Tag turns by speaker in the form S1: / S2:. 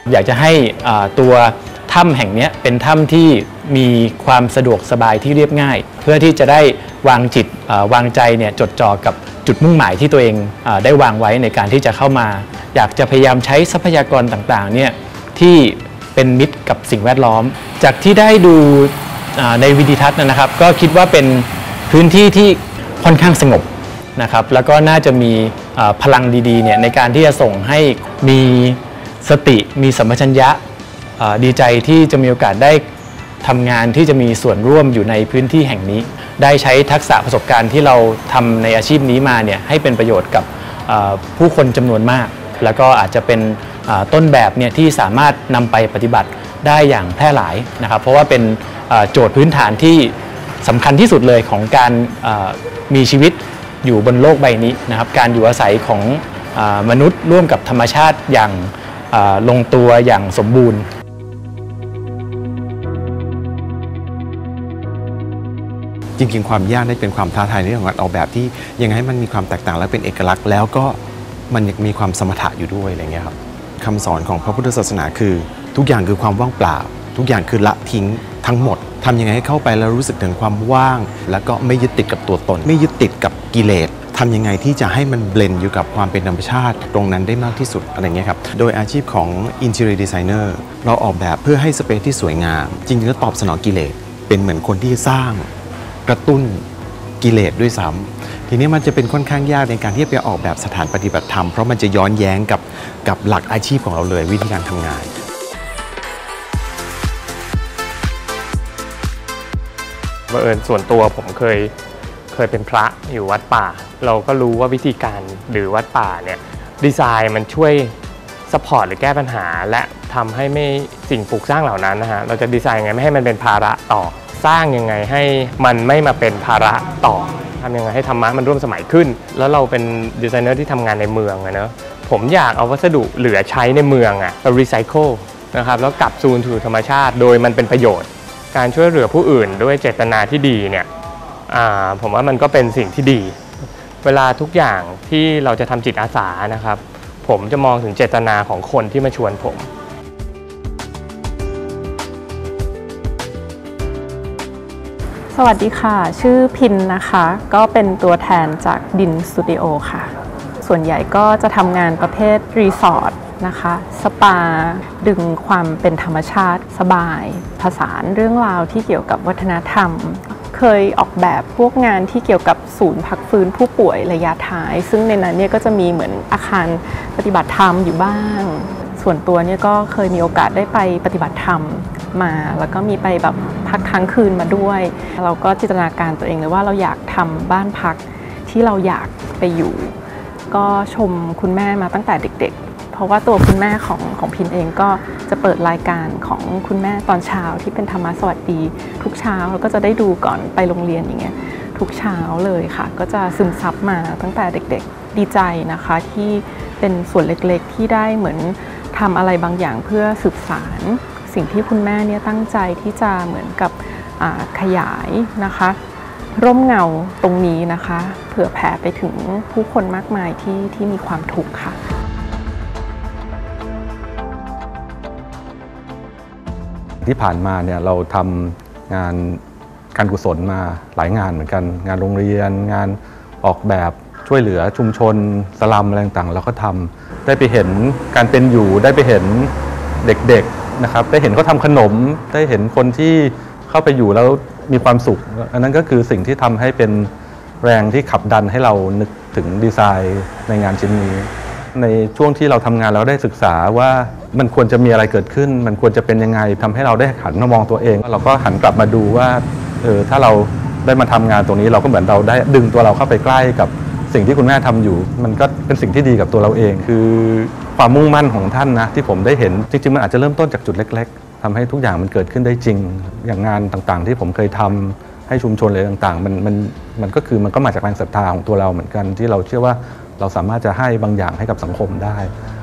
S1: อยากจะให้ตัวถ้ำแห่งนี้เป็นถ้ำที่มีความสะดวกสบายที่เรียบง่ายเพื่อที่จะได้วางจิตวางใจเนี่ยจดจ่อกับจุดมุ่งหมายที่ตัวเองได้วางไว้ในการที่จะเข้ามาอยากจะพยายามใช้ทรัพยากรต่างๆเนี่ยที่เป็นมิตรกับสิ่งแวดล้อมจากที่ได้ดูในวิดีทัศน์นะครับก็คิดว่าเป็นพื้นที่ที่ค่อนข้างสงบนะครับแล้วก็น่าจะมีพลังดีๆเนี่ยในการที่จะส่งให้มีสติมีสัมปชัญญะดีใจที่จะมีโอกาสได้ทำงานที่จะมีส่วนร่วมอยู่ในพื้นที่แห่งนี้ได้ใช้ทักษะประสบการณ์ที่เราทำในอาชีพนี้มาเนี่ยให้เป็นประโยชน์กับผู้คนจำนวนมากแล้วก็อาจจะเป็นต้นแบบเนี่ยที่สามารถนำไปปฏิบัติได้อย่างแพร่หลายนะครับเพราะว่าเป็นโจทย์พื้นฐานที่สำคัญที่สุดเลยของการมีชีวิตอยู่บนโลกใบนี้นะครับการอยู่อาศัยของมนุษย์ร่วมกับธรรมชาติอย่างลงตัวอย่างสมบูรณ์
S2: จริงๆความยากได้เป็นความท้าทายในเรื่องของการออกแบบที่ยังไงให้มันมีความแตกต่างและเป็นเอกลักษณ์แล้วก็มันยังมีความสมถะอยู่ด้วยอะไรเงี้ยครับคำสอนของพระพุทธศาสนาคือทุกอย่างคือความว่างเปล่าทุกอย่างคือละทิ้งทั้งหมดทำยังไงให้เข้าไปแล้วรู้สึกถึงความว่างแล้วก็ไม่ยึดติดกับตัวตนไม่ยึดติดกับกิเลสทำยังไงที่จะให้มันเบลนด์อยู่กับความเป็นธรรมชาติตรงนั้นได้มากที่สุดอะไรเงี้ยครับโดยอาชีพของ Interior Designer เราออกแบบเพื่อให้สเปซที่สวยงามจริงๆแล้วตอบสนองกิเลสเป็นเหมือนคนที่สร้างกระตุ้นกิเลสด้วยซ้ำทีนี้มันจะเป็นค่อนข้างยากในการที่จะไปออกแบบสถานปฏิบัติธรรมเพราะมันจะย้อนแย้งกับหลักอาชีพของเราเลยวิธีการทำงาน
S3: บังเอิญส่วนตัวผมเคยเป็นพระอยู่วัดป่าเราก็รู้ว่าวิธีการหรือวัดป่าเนี่ยดีไซน์มันช่วยซัพพอร์ตหรือแก้ปัญหาและทำให้ไม่สิ่งปลูกสร้างเหล่านั้นนะฮะเราจะดีไซน์ยังไงไม่ให้มันเป็นภาระต่อสร้างยังไงให้มันไม่มาเป็นภาระต่อทำยังไงให้ธรรมะมันร่วมสมัยขึ้นแล้วเราเป็นดีไซเนอร์ที่ทำงานในเมืองนะเนอะผมอยากเอาวัสดุเหลือใช้ในเมืองไปรีไซเคิลนะครับแล้วกลับคืนสู่ธรรมชาติโดยมันเป็นประโยชน์การช่วยเหลือผู้อื่นด้วยเจตนาที่ดีเนี่ยผมว่ามันก็เป็นสิ่งที่ดีเวลาทุกอย่างที่เราจะทำจิตอาสานะครับผมจะมองถึงเจตนาของคนที่มาชวนผม
S4: สวัสดีค่ะชื่อพินนะคะก็เป็นตัวแทนจากดินสตูดิโอค่ะส่วนใหญ่ก็จะทำงานประเภทรีสอร์ทนะคะสปาดึงความเป็นธรรมชาติสบายผสานเรื่องราวที่เกี่ยวกับวัฒนธรรมเคยออกแบบพวกงานที่เกี่ยวกับศูนย์พักฟื้นผู้ป่วยระยะท้ายซึ่งในนั้นเนี่ยก็จะมีเหมือนอาคารปฏิบัติธรรมอยู่บ้างส่วนตัวเนี่ยก็เคยมีโอกาสได้ไปปฏิบัติธรรมมาแล้วก็มีไปแบบพักค้างคืนมาด้วยเราก็จินตนาการตัวเองเลยว่าเราอยากทำบ้านพักที่เราอยากไปอยู่ก็ชมคุณแม่มาตั้งแต่เด็กๆเพราะว่าตัวคุณแม่ของพินเองก็จะเปิดรายการของคุณแม่ตอนเช้าที่เป็นธรรมะสวัสดีทุกเช้าแล้วก็จะได้ดูก่อนไปโรงเรียนอย่างเงี้ยทุกเช้าเลยค่ะก็จะซึมซับมาตั้งแต่เด็กๆดีใจนะคะที่เป็นส่วนเล็กๆที่ได้เหมือนทำอะไรบางอย่างเพื่อสืบสานสิ่งที่คุณแม่เนี่ยตั้งใจที่จะเหมือนกับขยายนะคะร่มเงาตรงนี้นะคะเผื่อแผ่ไปถึงผู้คนมากมายที่มีความทุกข์ค่ะ
S5: ที่ผ่านมาเนี่ยเราทำงานการกุศลมาหลายงานเหมือนกันงานโรงเรียนงานออกแบบช่วยเหลือชุมชนสลัมอะไรต่างๆเราก็ทำได้ไปเห็นการเป็นอยู่ได้ไปเห็นเด็กๆนะครับได้เห็นเขาทำขนมได้เห็นคนที่เข้าไปอยู่แล้วมีความสุขอันนั้นก็คือสิ่งที่ทำให้เป็นแรงที่ขับดันให้เรานึกถึงดีไซน์ในงานชิ้นนี้ในช่วงที่เราทำงานเราได้ศึกษาว่ามันควรจะมีอะไรเกิดขึ้นมันควรจะเป็นยังไงทำให้เราได้หันมามองตัวเองเราก็หันกลับมาดูว่าถ้าเราได้มาทำงานตรงนี้เราก็เหมือนเราได้ดึงตัวเราเข้าไปใกล้กับสิ่งที่คุณแม่ทำอยู่มันก็เป็นสิ่งที่ดีกับตัวเราเองคือความมุ่งมั่นของท่านนะที่ผมได้เห็นจริงๆมันอาจจะเริ่มต้นจากจุดเล็กๆทำให้ทุกอย่างมันเกิดขึ้นได้จริงอย่างงานต่างๆที่ผมเคยทำให้ชุมชนอะไรต่างๆมันก็คือมันก็มาจากแรงศรัทธาของตัวเราเหมือนกันที่เราเชื่อว่าเราสามารถจะให้บางอย่างให้กับสังคมได้